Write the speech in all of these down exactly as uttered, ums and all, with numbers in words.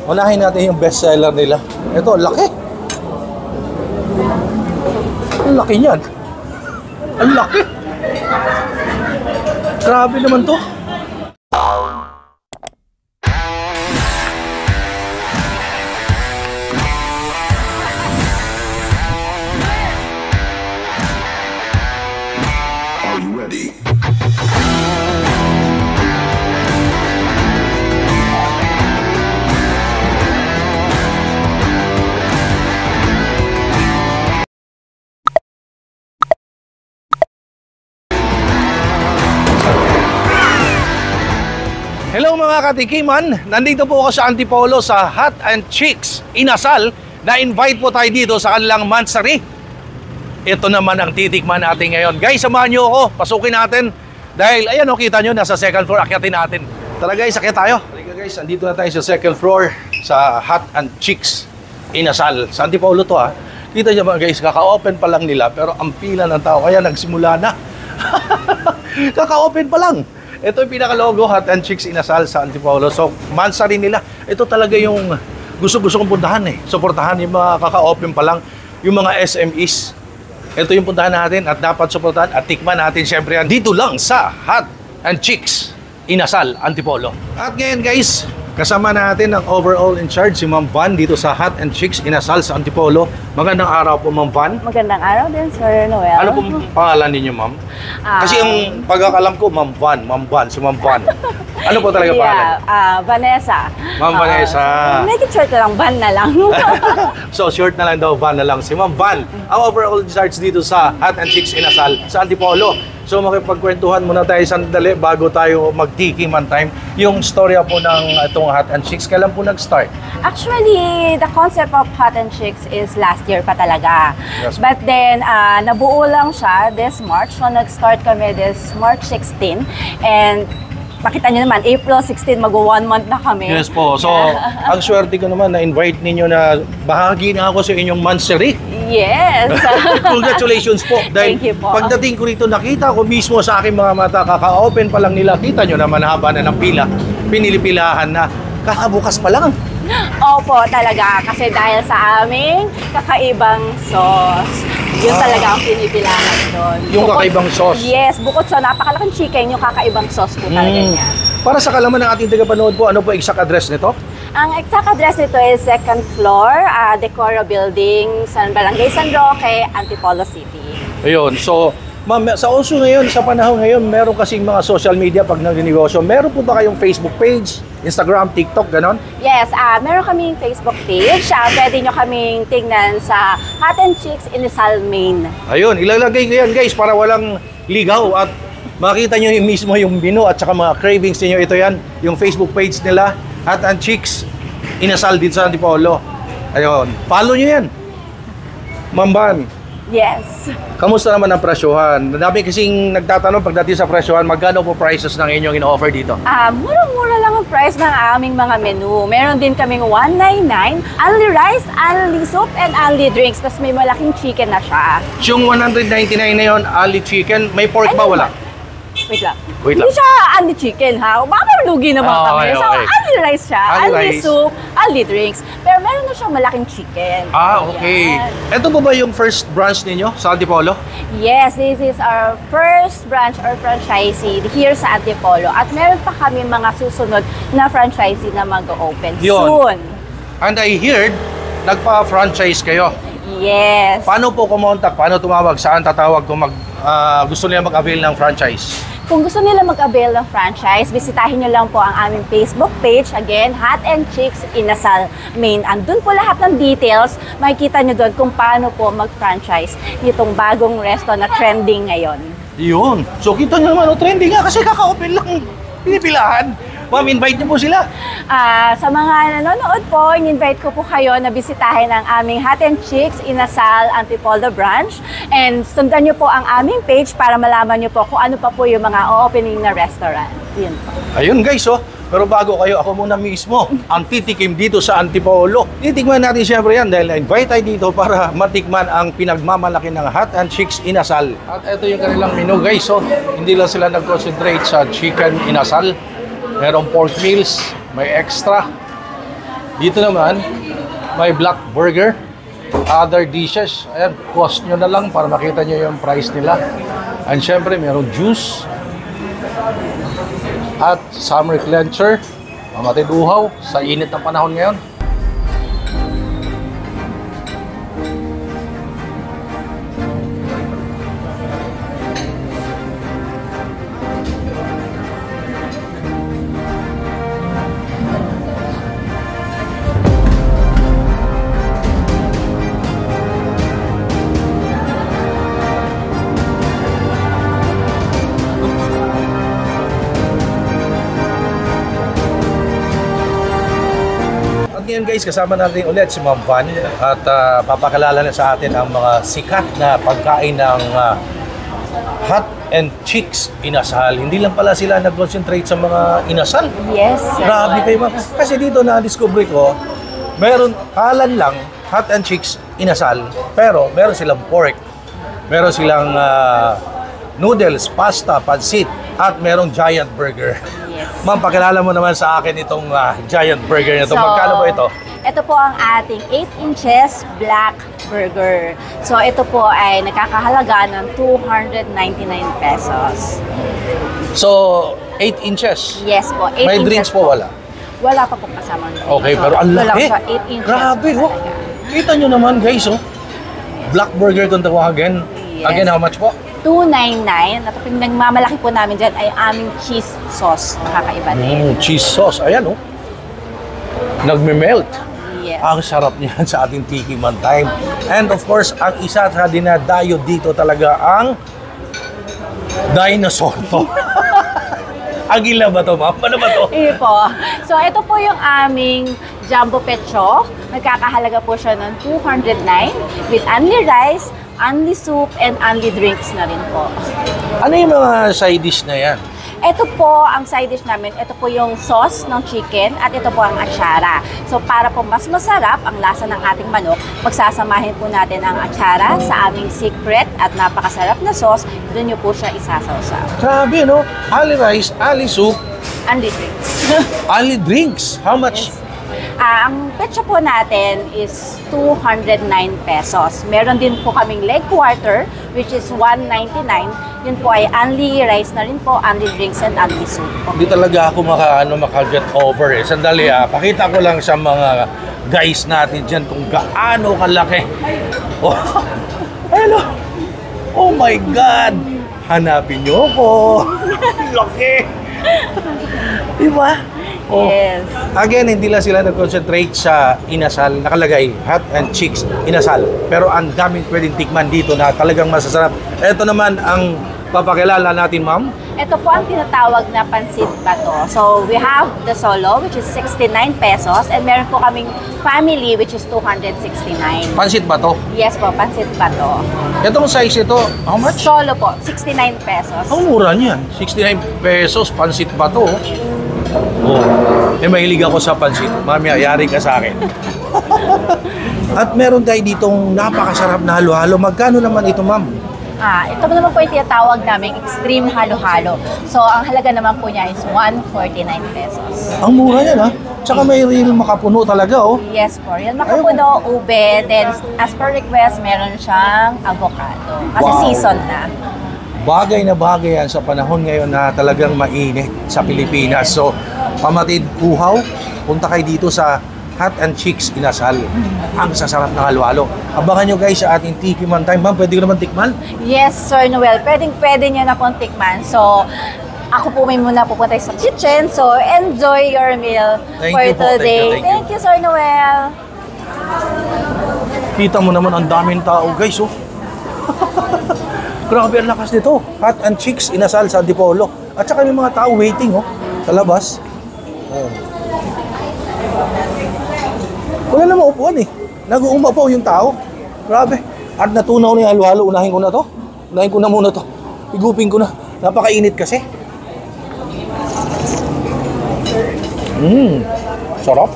Unahin natin yung best seller nila. Ito, laki. Ang laki niyan. Ang laki. Grabe naman to. Hello mga katikiman! Nandito po ako sa Antipolo sa Hot and Chicks Inasal. Na-invite po tayo dito sa kanilang Mansari. Ito naman ang titikman natin ngayon. Guys, samahan nyo ako. Pasukin natin. Dahil, ayan o, kita nyo, nasa second floor. Akyatin natin. Tara guys, akyat tayo. Tara guys, andito na tayo sa second floor sa Hot and Chicks Inasal. Sa Antipolo to ha. Kita nyo mga guys, kaka-open pa lang nila. Pero ang pila ng tao, kaya nagsimula na. Kaka-open pa lang. Ito yung pinaka-logo, Hot and Chicks Inasal sa Antipolo. So, Mansari nila. Ito talaga yung gusto-gusto kong puntahan eh. Suportahan yung mga kaka-open pa lang, yung mga S M Es. Ito yung puntahan natin at dapat suportahan at tikman natin syempre yan dito lang sa Hot and Chicks Inasal, Antipolo. At ngayon guys, kasama natin ang overall in charge, si Ma'am Van dito sa Hot and Chicks Inasal sa Antipolo. Magandang araw po, Ma'am Van. Magandang araw din, Sir Noel. Ano pong pangalan ninyo, Ma'am? Um, Kasi yung pagkakalam ko, Ma'am Van, Ma'am Van, si Ma'am Van. Ano po talaga yeah, pangalan? Uh, Vanessa. Ma'am uh, Vanessa. Make it short na lang, Van na lang. So, short na lang daw, Van na lang. Si Ma'am Van, ang overall in charge dito sa Hot and Chicks Inasal sa Antipolo. So makipagkwentuhan muna tayo sandali bago tayo magtikiman time. Yung storya po ng itong Hot and Chicks, kailan po nag-start? Actually, the concept of Hot and Chicks is last year pa talaga. Yes. But then, uh, nabuo lang siya this March. So nag-start kami this March sixteen. And makita nyo naman, April sixteen, mag-one month na kami. Yes po. So, ang swerte ko naman na-invite ninyo na bahagi na ako sa inyong Mansari. Yes. Congratulations po. Dahil Thank you po. pagdating ko rito, nakita ko mismo sa aking mga mata, kaka-open pa lang nila. Kita nyo naman, haba na ng pila. Pinilipilahan na. Kakabukas pa lang. Opo, talaga. Kasi dahil sa aming kakaibang sauce. Yun Ah. talaga ang pinipilahan doon. Yung Bukod- kakaibang sauce? Yes, bukod sa napakalaking chicken, yung kakaibang sauce po talaga Mm. niya. Para sa kalaman ng ating tagapanood po, ano po exact address nito? Ang exact address nito is second floor, uh, Decora Building, San Barangay San Roque, Antipolo City. Ayun, so ma'am, sa uso ngayon, sa panahon ngayon, meron kasing mga social media pag nag-negosyo. Meron po ba kayong Facebook page, Instagram, TikTok, ganon? Yes, uh, meron kaming Facebook page. Uh, pwede nyo kaming tingnan sa Hot and Chicks Inasal Main. Ayun, ilalagay ko yan guys para walang ligaw at makita nyo yung mismo yung menu at saka mga cravings niyo. Ito yan, yung Facebook page nila, Hot and Chicks Inasal dito sa Antipolo. Ayun, follow nyo yan. Ma'am Van, Yes. kamusta naman ang presyohan? Dami kasing nagtatanong pagdating sa presyohan, magkano po prices ng inyong in-offer dito? Ah, murang-mura lang ang price ng aming mga menu. Meron din kaming one ninety-nine, only rice, only soup, and only drinks. Tapos may malaking chicken na siya. Yung one ninety-nine na yun, ali chicken, may pork ba? Wala? Wait lang. Wait Hindi lang. siya only chicken ha. Baka lugi naman Ah, kami. okay, So, okay. only rice siya, Only only rice. soup, only drinks. Pero meron na siyang malaking chicken. Ah, okay. Ayan. Ito po ba yung first branch ninyo sa Antipolo? Yes, this is our first branch or franchisee here sa Antipolo. At meron pa kami mga susunod na franchisee na mag-open Yun. soon. And I heard, nagpa-franchise kayo. Yes. Paano po kumontak? Paano tumawag? Saan tatawag kung mag, ah, gusto nila mag-avail ng franchise? Kung gusto nila mag-avail ng franchise, bisitahin nyo lang po ang aming Facebook page. Again, Hot and Chicks Inasal Main. Andun po lahat ng details. Makikita nyo doon kung paano po mag-franchise nitong bagong resto na trending ngayon. Yun. So kita nyo naman, oh, trending nga kasi kaka-open lang. Pinipilahan. Ma'am, invite niyo po sila. Ah, sa mga nanonood po, in-invite ko po kayo na bisitahin ang aming Hot and Chicks Inasal Antipolo branch. And sundan nyo po ang aming page para malaman nyo po kung ano pa po yung mga opening na restaurant. Yun po. Ayun guys, oh. Pero bago kayo, ako muna mismo ang titikim dito sa Antipolo. Titikman natin siyempre yan dahil na-invite tayo dito para matikman ang pinagmamalaki ng Hot and Chicks Inasal. At ito yung kanilang menu guys, oh. Hindi lang sila nag-concentrate sa chicken inasal. Merong pork meals, may extra. Dito naman, may black burger, other dishes. Ayan, cost nyo na lang para makita nyo yung price nila. And syempre, mayroong juice. At summer cleanser, mamatid uhaw sa init ng panahon ngayon. Ngayon guys, kasama natin ulit si Ma'am Van at uh, papakalala na sa atin ang mga sikat na pagkain ng uh, hot and chicks inasal. Hindi lang pala sila nag-concentrate sa mga inasal. Yes, sir. Grabe kayo, Ma'am. Kasi dito na-discover ko, meron kalan lang hot and chicks inasal, pero meron silang pork, meron silang uh, noodles, pasta, pansit, at merong giant burger. Yes. Ma'am, pakilala mo naman sa akin itong uh, giant burger na ito. So, Magkano ba ito? Ito po ang ating eight inches black burger. So, ito po ay nakakahalaga ng two hundred ninety-nine pesos. So, eight inches. Yes po, eight May inches drinks po wala? Wala pa po kasama. Okay, So, pero ang ito lang laki. siya, eight inches Grabe, po oh. talaga. Kita nyo naman, guys, oh. Black burger kung tawagin. Yes. Again, how much po? two ninety-nine. At ang nagmamalaki po namin dyan ay aming cheese sauce. Nakakaiba din. Mm, cheese sauce. Ayan, oh. Nagme-melt. Yes. Ang sarap niyan sa ating Tiki Man Time. And of course, ang isa sa dinadayo dito talaga ang dinosaur to. Agila ba to, ma'am? Ano ba to? Iyo po. So, ito po yung aming jumbo pecho. Nagkakahalaga po siya ng two hundred nine with only rice, only soup, and only drinks na rin po. Ano yung mga side dish na yan? Ito po ang side dish namin. Ito po yung sauce ng chicken at ito po ang atsara. So, para po mas masarap ang lasa ng ating manok, pagsasamahin po natin ang atsara sa aming secret at napakasarap na sauce. Doon nyo po siya isasawsaw. Grabe, no? Ali rice, ali soup, Only drinks. ali drinks. How much? Ah, ang petsa po natin is two hundred nine pesos. Meron din po kaming leg quarter, which is one ninety-nine. Yun po ay only rice na rin po, only drinks and only soup po. Hindi talaga ako maka, ano, maka-get over eh. Sandali ah, pakita ko lang sa mga guys natin dyan kung gaano kalaki. Oh, hello! Oh my God! Hanapin nyo ko! Laki! Diba? Oh. Yes. Again, hindi lang sila nag-concentrate sa inasal, nakalagay hot and chicks inasal. Pero ang daming pwedeng tikman dito na talagang masasarap. Ito naman ang papakilala natin, ma'am. Ito po ang tinatawag na pansit bato. So, we have the solo, which is sixty-nine pesos. And meron po kaming family, which is two hundred sixty-nine. Pansit ba to? Yes po, pansit bato. Itong size ito, how much? Solo po, sixty-nine pesos. Ang mura niyan. sixty-nine pesos, pansit ba to? Oh, eh mahilig ako sa pansit. Mami, yari ka sa akin. At meron tayo ditong napakasarap na halo-halo. Magkano naman ito, ma'am? Ah, ito naman po yung tinatawag namin extreme halo-halo. So, ang halaga naman po niya is one forty-nine pesos. Ang mura yan, ha? Tsaka may real makapuno talaga, oh. Yes po. Yan makapuno, ube, then as per request, meron siyang avocado. Kasi Wow. season na. Bagay na bagay yan sa panahon ngayon na talagang mainit sa Pilipinas. So, pamatid uhaw, punta kayo dito sa Hot and Chicks Inasal. Ang sasarap ng halo-halo. Abangan nyo guys sa ating Tiki Man Time. Ma'am, pwede ko naman tikman? Yes, Sir Noel. Pwedeng pwede nyo na pong tikman. So, ako po may muna pupunta sa kitchen. So, enjoy your meal Thank for you po. Thank you, today. thank you. Thank you, Sir Noel. Kita mo naman ang daming tao guys, oh. Grabe ang lakas nito. Hot and Chicks Inasal sa Antipolo. At saka may mga tao waiting, oh, sa labas. Oh. Wala namang upuan eh. Nag-uumapaw yung tao. Grabe. At natunaw na yung halo-halo. Unahin ko na to. Unahin ko na muna to. Igupin ko na. Napakainit kasi. Mmm. Sarap.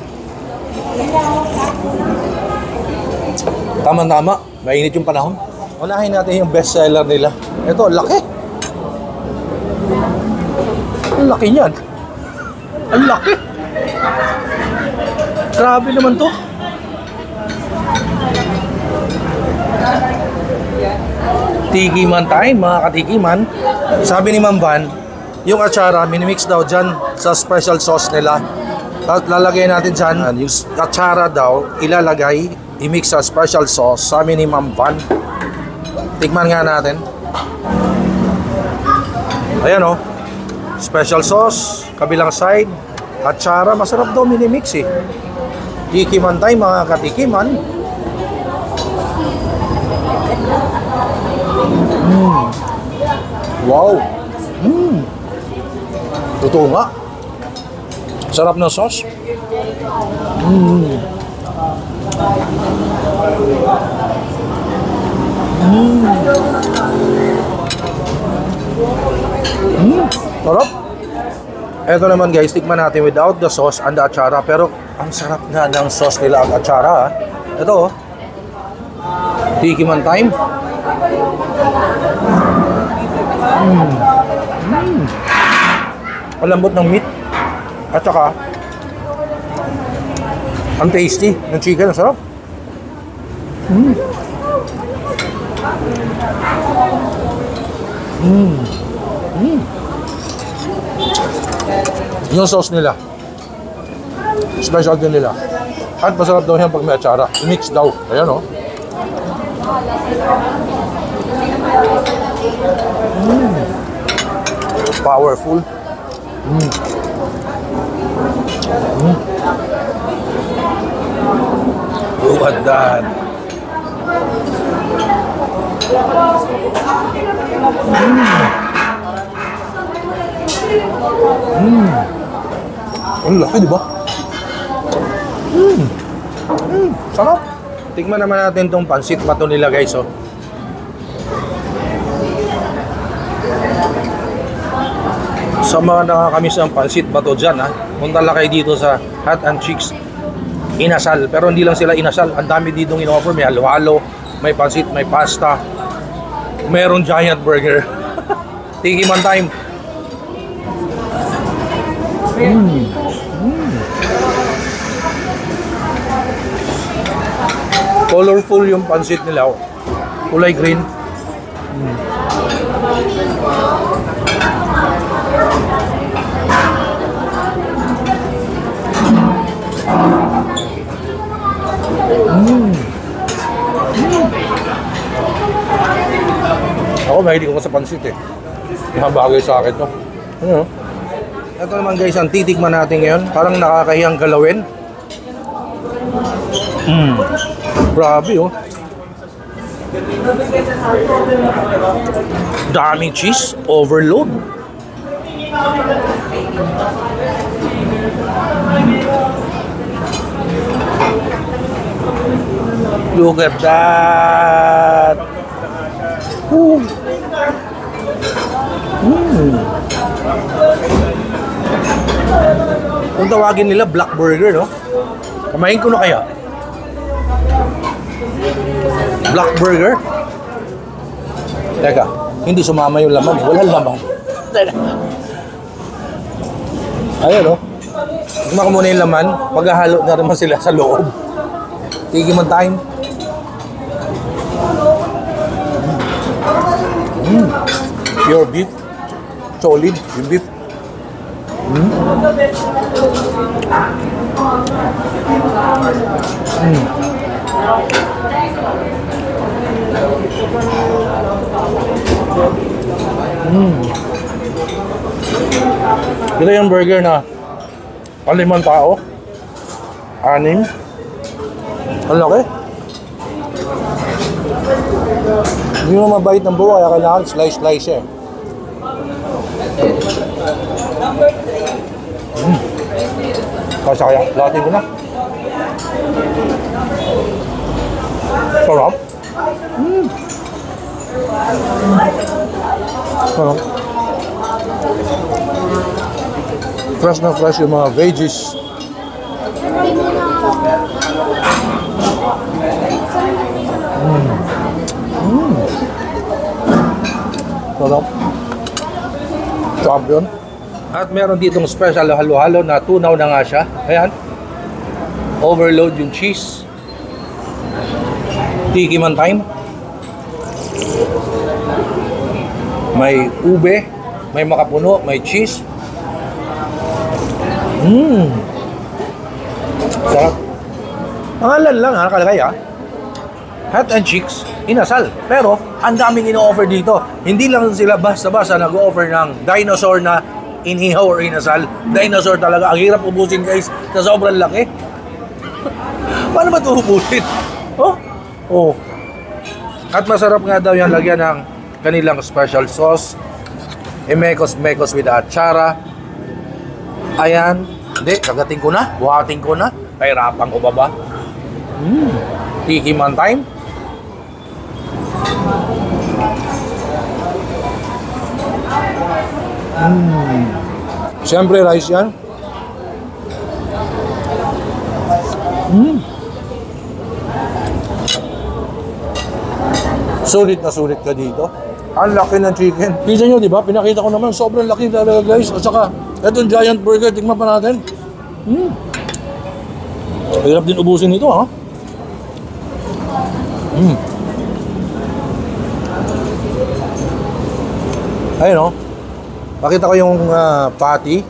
Tama-tama. Mainit yung panahon. Unahin natin yung best seller nila. Ito, laki. Ang laki niyan. Ang laki. Grabe naman to. Tikiman time, mga katikiman. Sabi ni Ma'am Van, yung atsara, minimix daw dyan sa special sauce nila. Tapos lalagay natin dyan, yung atsara daw, ilalagay, i-mix sa special sauce. Sabi ni Ma'am Van. Tikman nga natin. Ayan o. Oh. Special sauce, kabilang side, atsara. Masarap daw minimix eh. Tikiman time, mga katikiman. Mm. Wow. Mm. Totoo nga. Sarap ng sauce. Mm. Mm. Mm. Sarap. Ito naman guys, tikman natin without the sauce and the atsara. Pero ang sarap nga ng sauce nila at atsara. Ito oh. Tikiman time. Mm. Mm. Ang lambot ng meat. At saka ang tasty ng chicken. Ang sarap. Mm. Mm. Mm. Yung sauce nila special din nila. At masarap daw yan pag may atsara. Mix daw. Ayan o. Oh. Mm. Powerful. Mm. Mm. Look at that. Mm. Mm. Ang laki, di ba? Mm. Mm. Sarap. Tikman naman natin tong pansit bato nila guys oh. Sa mga nakakamiss ng pansit bato dyan ha, punta lang kayo dito sa Hot and Chicks Inasal. Pero hindi lang sila inasal, ang dami ditong in-offer. May halo-halo, may pansit, may pasta, meron giant burger. Tikiman time. Mm. Mm. Colorful yung pansit nila oh. Kulay green. Mm. Mm. Mm. Ako mahilig ako sa pansit eh. Yung bagay sa akin to. Ano? Ito naman guys, ang titikman natin ngayon. Parang nakakahiyang galawin. Mm. Grabe oh. Daming cheese overload. Look at that. Woo. Mm. Kung tawagin nila black burger, no? Kamain ko na kaya? Black burger? Teka, hindi sumama yung laman eh. Walang laman. Ayan, no? Tignan ko muna yung laman. Maghahalo na naman sila sa loob. Tikiman time. Mm. Pure beef. Solid yung beef. Mm. Mm. Mm. Ito yung burger na palimang tao. Anim. Ang laki. Hindi mo mabait ng buo, kaya kailangan slice-slice eh. Mm. Kasi kaya, lahatin ko na. Sarap. Mm. Sarap. Fresh na fresh yung mga veggies. Mm. Mm. Sarap. Champion. At meron ditong special halo-halo na tunaw na nga siya. Ayan. Overload yung cheese. Tiki man time. May ube, may makapuno, may cheese. Mmm. Sarap. Pangalan lang ha, nakalagay ha. Hat and Chicks Inasal. Pero, ang daming ino-offer dito. Hindi lang sila basta-basta nag-offer ng dinosaur na inihaw or inasal. Dinosaur talaga. Ang hirap ubusin guys sa sobrang laki. Paano ba ito ubusin? Oh? Oh. At masarap nga daw yan lagyan ng kanilang special sauce. Imekos-mekos with atsara. Ayan. Hindi, kagating ko na. Buhating ko na. Kahirapan ko ba ba? Mmm. Tiki man time. Mmm. Siyempre, rice yan. Mmm. Sulit na sulit ka dito. Ang laki ng chicken. Kita nyo, di ba? Pinakita ko naman, sobrang laki talaga guys. At saka, etong giant burger, tingnan pa natin. Mmm. Hirap din ubusin ito, ha? Mmm. Ayun, oh. Pakita ko yung uh, patty.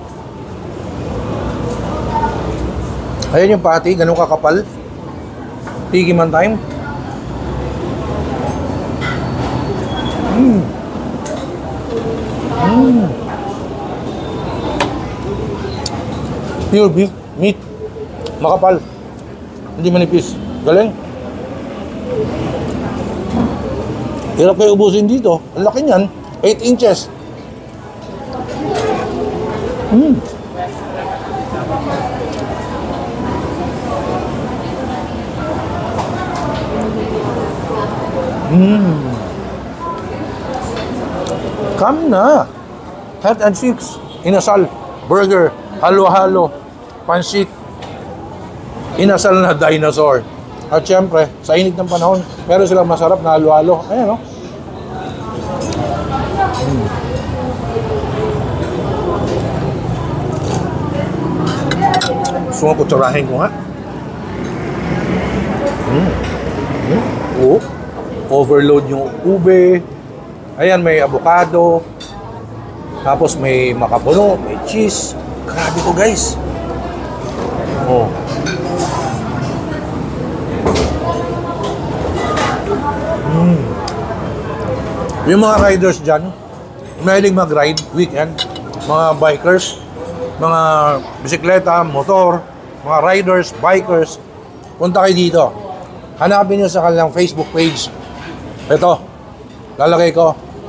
Ayan yung patty, ganun kakapal. Tiki man time. Mmm. Mmm. Pure beef meat. Makapal. Hindi manipis. Galing. Hirap kayo ubusin dito. Ang laki niyan. eight inches. Mmm. Mmm. Come na. Hat and Chicks Inasal. Burger. Halo-halo. Pansit. Inasal na dinosaur. At syempre, sa init ng panahon, meron silang masarap na halo-halo. Ayan, no? Mm. Gusto mo kutsarahin ko, ha? Mm. Mm. Oh. Overload yung ube. Ayan, may avocado. Tapos may makapuno, may cheese. Grabe to, guys. Oh. Mm. Yung mga riders dyan, mahilig mag-ride, weekend, mga bikers, mga bisikleta, motor, mga riders, bikers, punta kayo dito. Hanapin nyo sa kanilang Facebook page. Ito, lalagay ko,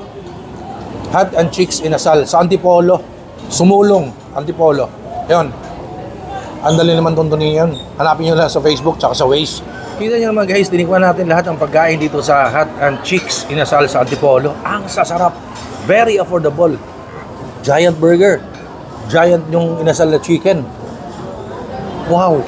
Hat and Chicks Inasal, sa Antipolo, Sumulong, Antipolo. Ayun, andali naman tuntunin yan. Hanapin nyo lang sa Facebook, tsaka sa Waze. Kita nyo naman guys, tinikman natin lahat ng pagkain dito sa Hat and Chicks Inasal sa Antipolo. Ang sasarap. Very affordable. Giant burger. Giant yung inasal na chicken. Wow.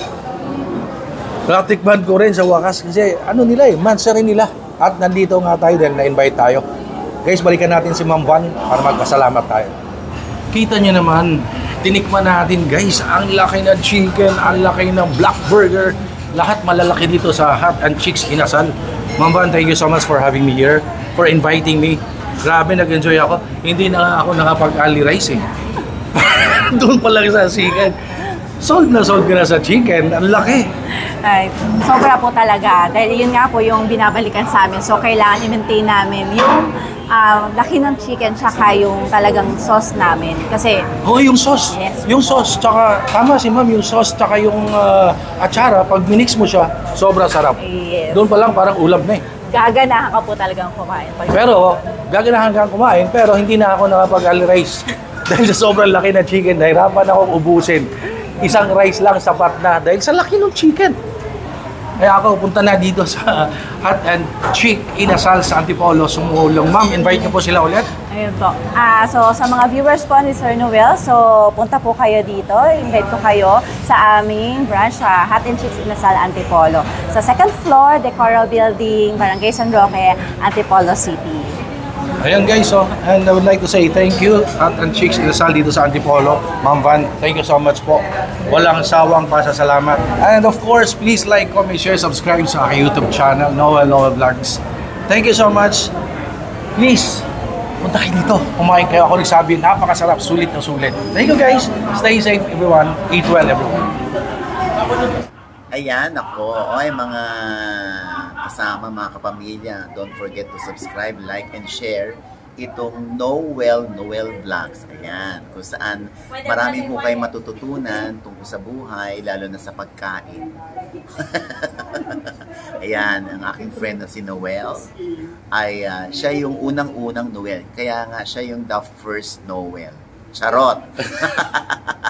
Natikman ko rin sa wakas kasi ano nila eh, mansari nila. At nandito nga tayo dahil na-invite tayo. Guys, balikan natin si Ma'am Van para magpasalamat tayo. Kita nyo naman, tinikman natin guys, ang laki ng chicken, ang laki ng black burger. Lahat malalaki dito sa Hat and Chicks Inasal. Ma'am Van, thank you so much for having me here, for inviting me. Grabe, nag-enjoy ako. Hindi na ako nakapag-ali rice eh. Doon pa lang sa chicken. Sold na sold ka na sa chicken. Ang laki. Ay, sobra po talaga. Dahil yun nga po yung binabalikan sa amin. So, kailangan i-maintain namin yung uh, laki ng chicken tsaka yung talagang sauce namin. Kasi... Oo, oh, yung sauce. Yes. Yung sauce. Tsaka, tama si ma'am, yung sauce tsaka yung uh, atsara, pag minix mo siya, sobra sarap. Yes. Doon pa lang parang ulam na eh. Gaganahan ka po talagang kumain. Pag pero, gaganahan kang kumain, pero hindi na ako nakapag-ali rice. Dahil sa sobrang laki na chicken, nahirapan akong ubusin. Isang rice lang sapat na dahil sa laki ng chicken. Kaya ako punta na dito sa Hat and Chicks Inasal sa Antipolo, Sumulong. Ma'am, invite niyo po sila ulit. Ayun po. Ah, so sa mga viewers po ni Sir Noel, so punta po kayo dito. Invite ko kayo sa aming branch sa Hat and Chicks Inasal, Antipolo. Sa second floor, The Coral Building, Barangay San Roque, Antipolo City. Ayan guys, oh, and I would like to say thank you at and Chicks Inasal dito sa Antipolo. Ma'am Van, thank you so much po. Walang sawang pasasalamat. And of course, please like, comment, share, subscribe sa aking YouTube channel, Noel Noel Vlogs. Thank you so much. Please, punta kayo dito. Kumain kayo. Ako nagsabi, napakasarap, sulit na sulit. Thank you guys. Stay safe everyone. Eat well everyone. Ayan, ako. Oy, mga kasama, mga kapamilya, don't forget to subscribe, like, and share itong Noel Noel Vlogs. Ayan, kung saan marami po kayo matututunan tungkol sa buhay, lalo na sa pagkain. Ayan, ang aking friend na si Noel, ay uh, siya yung unang-unang Noel. Kaya nga, siya yung the first Noel. Charot!